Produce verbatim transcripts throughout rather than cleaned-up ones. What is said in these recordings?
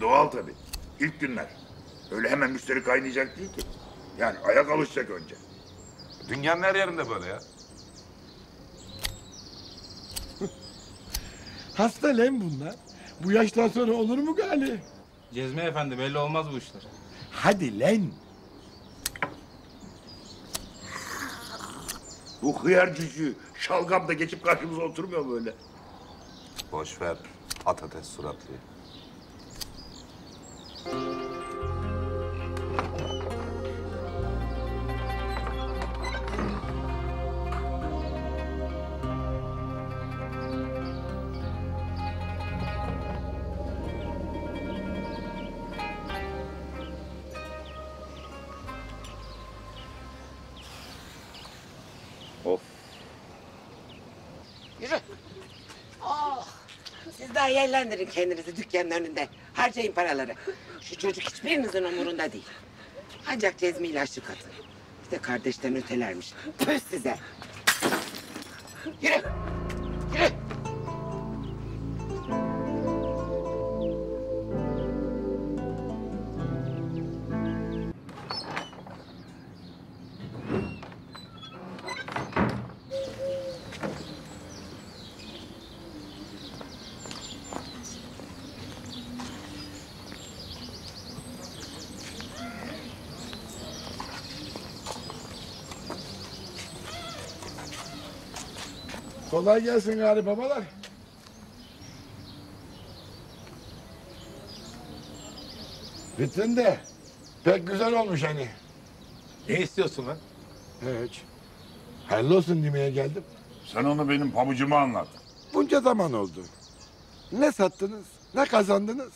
doğal tabii. İlk günler. Öyle hemen müşteri kaynayacak değil ki. Yani ayak alışacak önce. Dünyanın her yerinde böyle ya. Hasta lan bunlar. Bu yaştan sonra olur mu gali? Cezmi efendi belli olmaz bu işler. Hadi lan. Bu hıyar cücüğü şalgam da geçip karşımıza oturmuyor böyle. Boş ver. Patates suratlı. Of. Yürü. Oh. Siz daha yerlendirin kendinizi dükkanın önünde. Harcayın paraları. Şu çocuk hiçbirinizin umurunda değil. Ancak Cezmi ilaçlı kadın. Bir de kardeşten ötelermiş. Püh size. Yürü. Yürü. Kolay gelsin gari babalar. Bittin de pek güzel olmuş hani. Ne istiyorsun lan? Hiç. Hayırlı olsun demeye geldim. Sen onu benim pabucuma anlat. Bunca zaman oldu. Ne sattınız, ne kazandınız?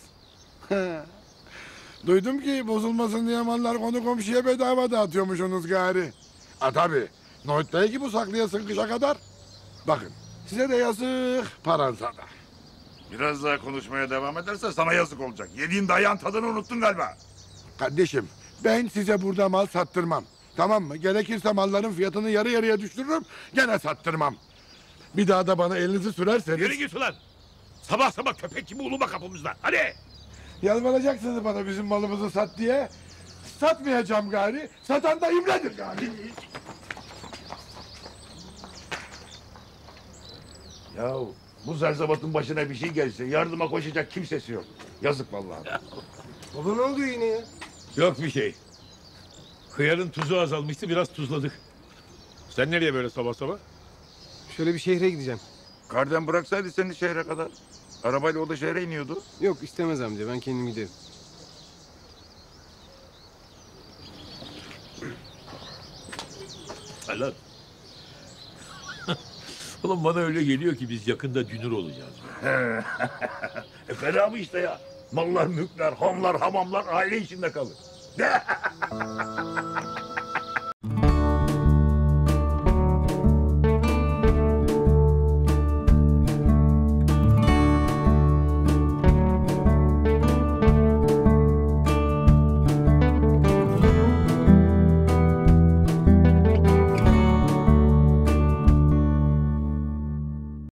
Duydum ki bozulmasın diye mallar konu komşuya bedava dağıtıyormuşsunuz gari. Ha tabi, Nohut'tayı ki bu saklayasın kışa kadar. Bakın, size de yazık, paransa da. Biraz daha konuşmaya devam ederse sana yazık olacak. Yediğin dayağın tadını unuttun galiba. Kardeşim, ben size burada mal sattırmam. Tamam mı? Gerekirse malların fiyatını yarı yarıya düşürürüm, gene sattırmam. Bir daha da bana elinizi sürerseniz... Yürü git ulan. Sabah sabah köpek gibi uluma kapımızda. Hadi. Yalvaracaksınız bana bizim malımızı sat diye. Satmayacağım gari. Satan da imredir gari. Ya bu zerzavatın başına bir şey gelse yardıma koşacak kimsesi yok. Yazık vallahi. Baba ne oldu yine ya? Yok bir şey. Hıyarın tuzu azalmıştı, biraz tuzladık. Sen nereye böyle sabah sabah? Şöyle bir şehre gideceğim. Karden bıraksaydı seni şehre kadar. Arabayla o da şehre iniyordu. Yok istemez amca, ben kendim giderim. Lan. Ulan bana öyle geliyor ki biz yakında dünür olacağız. e fena mı işte ya? Mallar, mülkler, hamlar, hamamlar aile içinde kalır.